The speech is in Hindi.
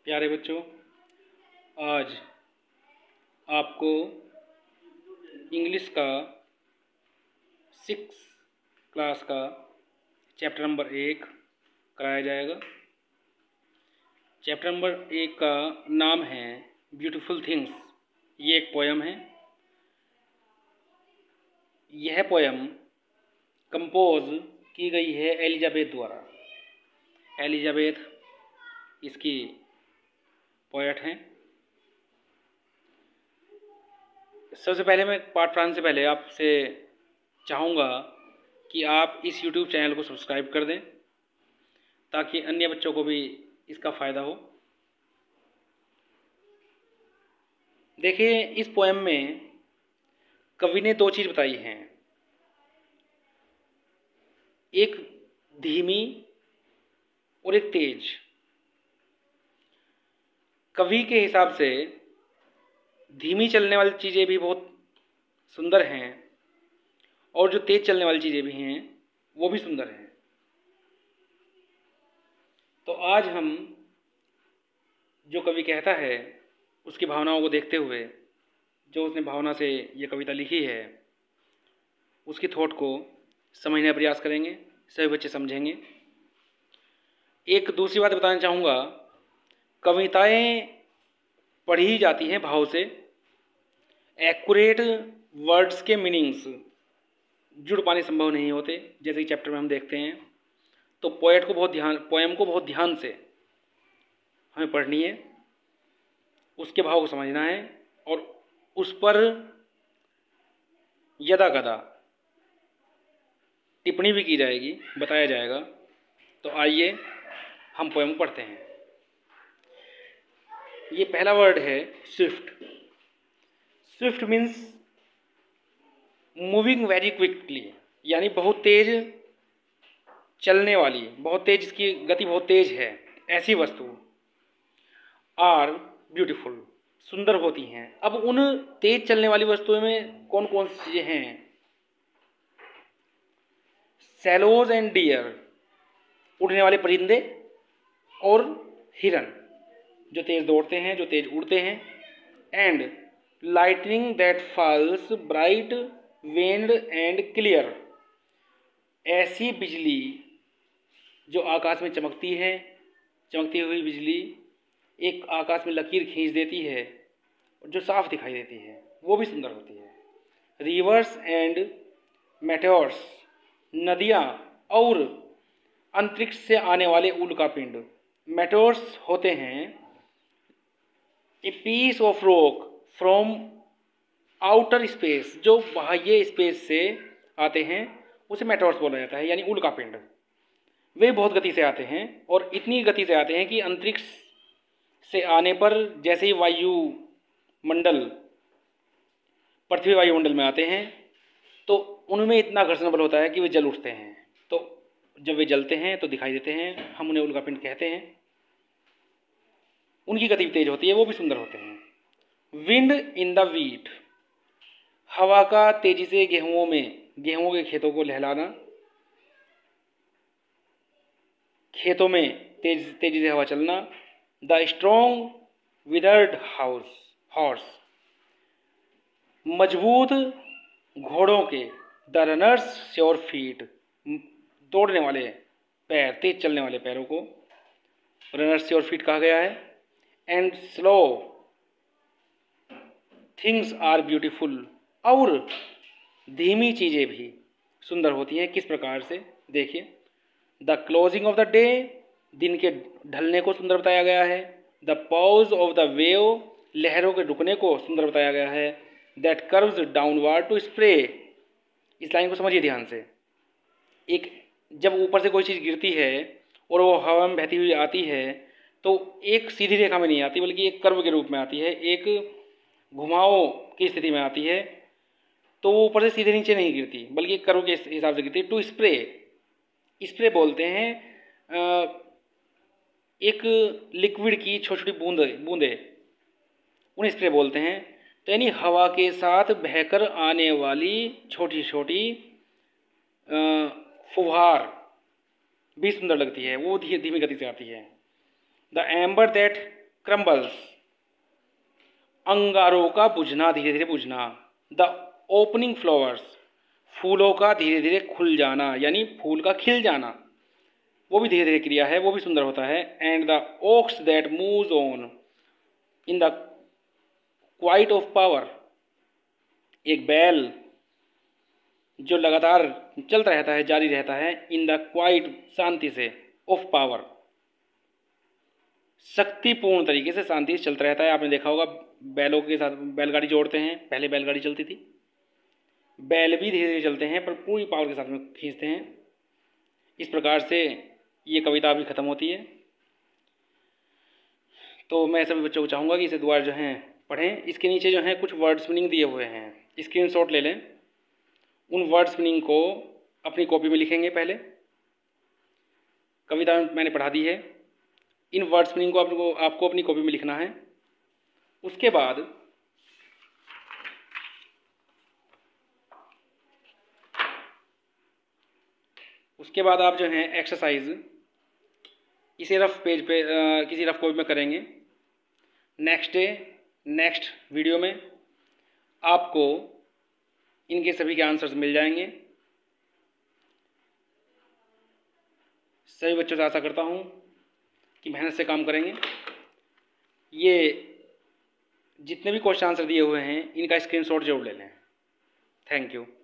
प्यारे बच्चों, आज आपको इंग्लिश का 6 क्लास का चैप्टर नंबर 1 कराया जाएगा। चैप्टर नंबर 1 का नाम है ब्यूटीफुल थिंग्स। ये एक पोयम है। यह पोयम कंपोज की गई है एलिजाबेथ द्वारा। एलिजाबेथ इसकी पोएट हैं। सबसे पहले मैं पाठ पढ़ाने से पहले आपसे चाहूँगा कि आप इस YouTube चैनल को सब्सक्राइब कर दें ताकि अन्य बच्चों को भी इसका फ़ायदा हो। देखिए, इस पोएम में कवि ने 2 चीज़ बताई हैं, एक धीमी और एक तेज। कवि के हिसाब से धीमी चलने वाली चीज़ें भी बहुत सुंदर हैं और जो तेज चलने वाली चीज़ें भी हैं वो भी सुंदर हैं। तो आज हम जो कवि कहता है उसकी भावनाओं को देखते हुए, जो उसने भावना से ये कविता लिखी है, उसकी थॉट को समझने का प्रयास करेंगे। सभी बच्चे समझेंगे। एक दूसरी बात बताना चाहूँगा, कविताएं पढ़ी जाती हैं भाव से। एक्यूरेट वर्ड्स के मीनिंग्स जुड़ पाने संभव नहीं होते, जैसे कि चैप्टर में हम देखते हैं। तो पोएम को बहुत ध्यान से हमें पढ़नी है, उसके भाव को समझना है और उस पर यदा कदा टिप्पणी भी की जाएगी, बताया जाएगा। तो आइए हम पोएम पढ़ते हैं। ये पहला वर्ड है swift. Swift means moving very quickly, यानी बहुत तेज चलने वाली, बहुत तेज, इसकी गति बहुत तेज है, ऐसी वस्तु। आर ब्यूटीफुल, सुंदर होती हैं। अब उन तेज चलने वाली वस्तुओं में कौन कौन सी चीजें हैं? सैलोज एंड डियर, उड़ने वाले परिंदे और हिरन, जो तेज दौड़ते हैं, जो तेज उड़ते हैं। And lightning that falls bright veined and clear, ऐसी बिजली जो आकाश में चमकती है, चमकती हुई बिजली एक आकाश में लकीर खींच देती है जो साफ दिखाई देती है, वो भी सुंदर होती है। रिवर्स एंड मेटेओर्स, नदियाँ और अंतरिक्ष से आने वाले उल्कापिंड। मेटेओर्स होते हैं a piece of rock from outer space, जो बाह्य स्पेस से आते हैं उसे मेटेओर्स बोला जाता है, यानी उल्कापिंड। वे बहुत गति से आते हैं और इतनी गति से आते हैं कि अंतरिक्ष से आने पर जैसे ही वायुमंडल, पृथ्वी वायुमंडल में आते हैं तो उनमें इतना घर्षण बल होता है कि वे जल उठते हैं। तो जब वे जलते हैं तो दिखाई देते हैं, हम उन्हें उल्कापिंड कहते हैं। उनकी गति तेज होती है, वो भी सुंदर होते हैं। विंड इन द वीट, हवा का तेजी से गेहूं के खेतों को लहलाना, खेतों में तेजी से हवा चलना। द स्ट्रॉन्ग विदर्ड हॉर्स, मजबूत घोड़ों के। द रनर्स श्योर फीट, दौड़ने वाले पैर, तेज चलने वाले पैरों को रनर्स श्योर फीट कहा गया है। And slow things are beautiful, और धीमी चीज़ें भी सुंदर होती हैं। किस प्रकार से? देखिए, the closing of the day, दिन के ढलने को सुंदर बताया गया है। The pause of the wave, लहरों के रुकने को सुंदर बताया गया है। That curves downward to spray, इस लाइन को समझिए ध्यान से। एक जब ऊपर से कोई चीज़ गिरती है और वो हवा में बहती हुई आती है तो एक सीधी रेखा में नहीं आती, बल्कि एक कर्व के रूप में आती है, एक घुमाव की स्थिति में आती है। तो वो ऊपर से सीधे नीचे नहीं गिरती, बल्कि एक कर्व के हिसाब से गिरती है। टू स्प्रे, स्प्रे बोलते हैं एक लिक्विड की छोटी छोटी बूंदे, उन्हें स्प्रे बोलते हैं। तो यानी हवा के साथ बहकर आने वाली छोटी छोटी फुहार भी सुंदर लगती है, वो धीमी गति से आती है। द एम्बर दैट क्रम्बल्स, अंगारों का बुझना, धीरे धीरे बुझना। द ओपनिंग फ्लावर्स, फूलों का धीरे धीरे खुल जाना, यानी फूल का खिल जाना, वो भी धीरे धीरे क्रिया है, वो भी सुंदर होता है। And the ox that moves on in the quiet of power, एक बैल जो लगातार चलता रहता है, जारी रहता है, इन द क्वाइट, शांति से, ऑफ पावर, शक्तिपूर्ण तरीके से शांति से चलता रहता है। आपने देखा होगा बैलों के साथ बैलगाड़ी जोड़ते हैं, पहले बैलगाड़ी चलती थी, बैल भी धीरे धीरे चलते हैं पर पूरी पावर के साथ में खींचते हैं। इस प्रकार से ये कविता अभी ख़त्म होती है। तो मैं सभी बच्चों को चाहूँगा कि इसे दोबारा जो है पढ़ें। इसके नीचे जो है कुछ वर्ड्स मीनिंग दिए हुए हैं, स्क्रीनशॉट ले लें। उन वर्ड्स मीनिंग को अपनी कॉपी में लिखेंगे। पहले कविता मैंने पढ़ा दी है, इन वर्ड्स मीनिंग को आपको अपनी कॉपी में लिखना है। उसके बाद आप जो है एक्सरसाइज इसे रफ पेज पे किसी रफ कॉपी में करेंगे। नेक्स्ट वीडियो में आपको इनके सभी के आंसर्स मिल जाएंगे। सभी बच्चों से आशा करता हूँ कि मेहनत से काम करेंगे। ये जितने भी क्वेश्चन आंसर दिए हुए हैं इनका स्क्रीनशॉट जरूर ले लें। Thank you.